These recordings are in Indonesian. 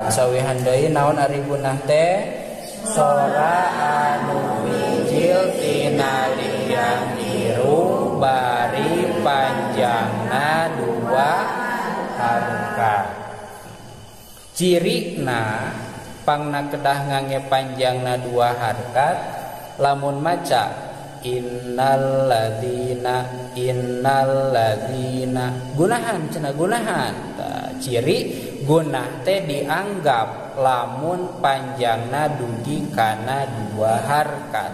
sawihan deui naon ari gunah teh sora anu bijil tina liang irung bari panjangna dua harkat. Cirina pangna kedah ngange panjangna dua harkat lamun maca innalladzina gunahan cenah gunahan. Ciri gunah teh dianggap lamun panjangna dugi kana dua harkat.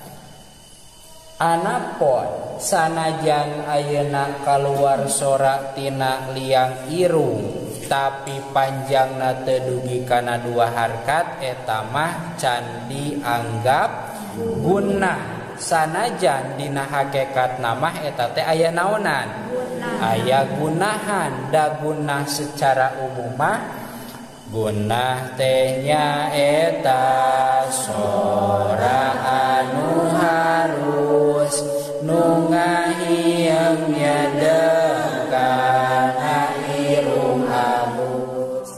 Anapun sanajan ayeuna kaluar sora tina liang irung tapi panjangna teu dugi kana dua harkat eta mah can dianggap gunah. Sanajan dina hakikat namah eta teh aya naonan? Aya gunahan. Da gunah secara umumah gunah teh nyaeta sora anu harus nu ngahiyang nyadeng kana irung halus.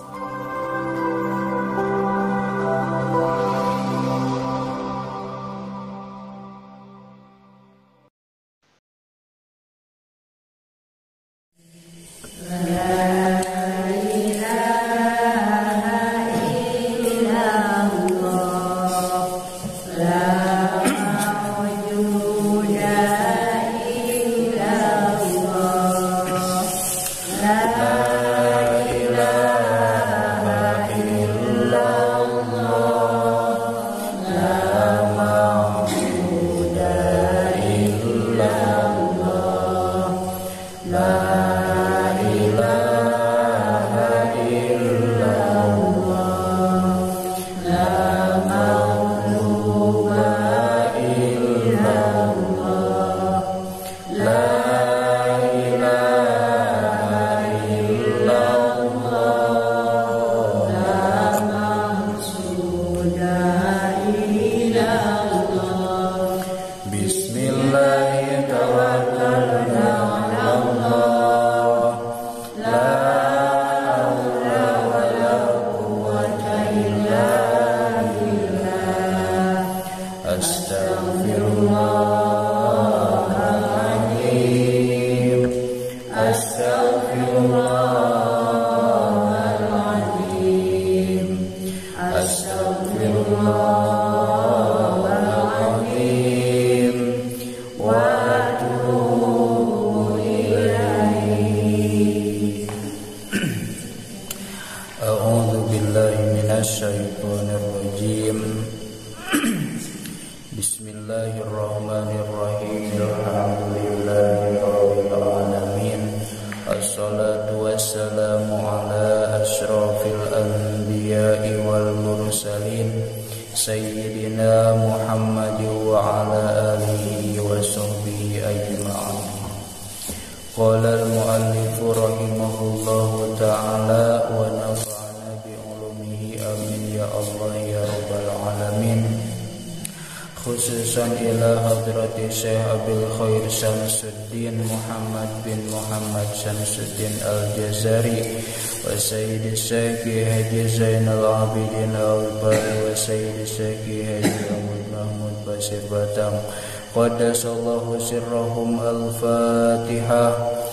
Khususan ila hadrati Syekh Abil Khair Syamsuddin Muhammad bin Muhammad Syamsuddin Al-Jazari wa Sayyidi Syekh Haji Zainal Abidin Al-Bari wa Sayyidi Syekh Haji Ahmad Mahmud Basir Batam qaddasallahu sirrahum. Al-Fatihah.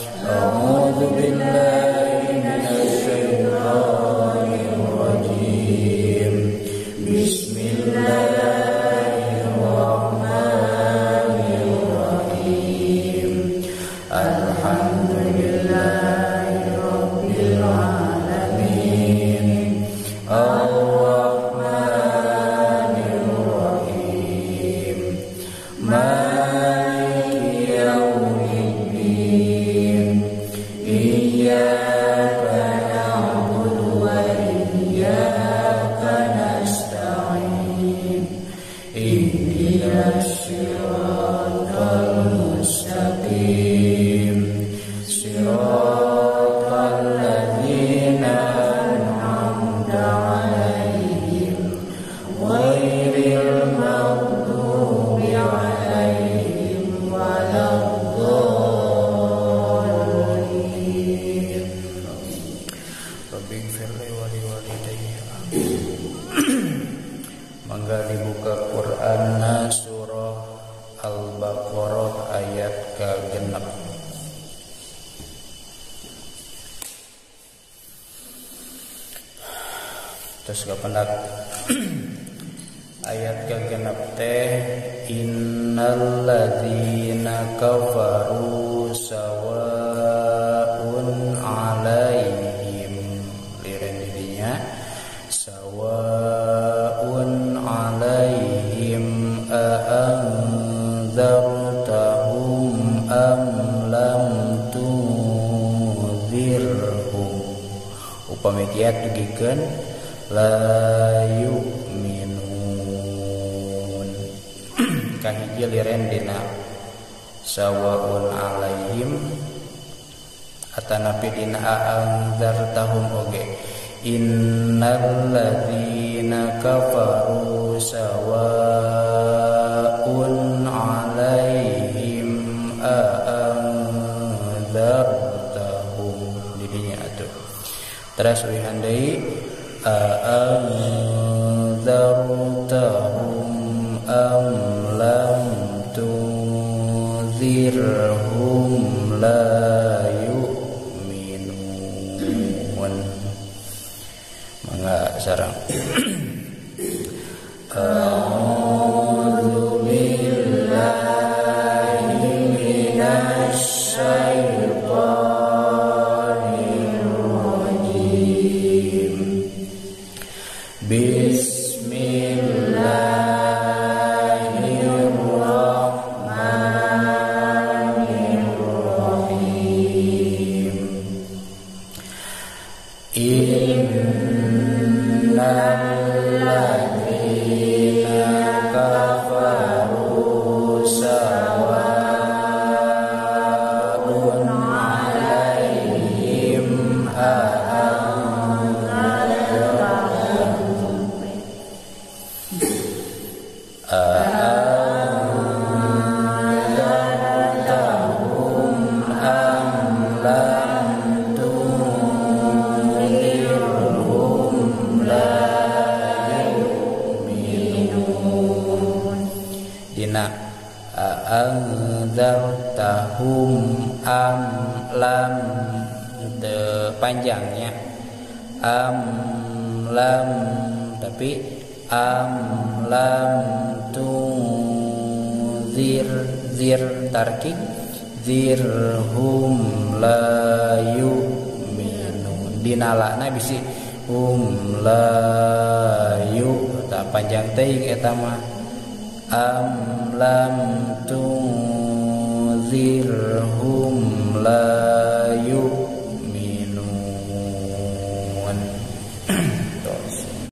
A'udzu billahi minasy syaithanir rajim. Bismillah. Maliki yaumiddin. Iyyaka Mangga dibuka Qur'anna surah Al-Baqarah ayat ke-6. Terus kapendak ayat ke-6 teh innal ladzina kafaru sawaun alaihim liren didinya sawaun alaihim a'anzartahum am lam tunzirhum upami kiat dugikeun la yu'minun kahiji liren dina sawaun alaihim atanapi dina a'anzartahum oge innal ladzina kafaru sawaun alaihim a'anzartahum didinya atuh terus wihandai a'anzartahum am lam tunzirhum la yu'minun mangga sareng a'udzu billahi minasy syaithanir rajim Bismillahirrahmanirrahim innal ladzina kafaru sawaun alaihim a'anzartahum am lam de panjangnya am lam tapi am lam tunzir zir tarkik zirhum la yu'minun dinalana bisi la yu tak panjang teuing eta mah am lam tunzirhum la yu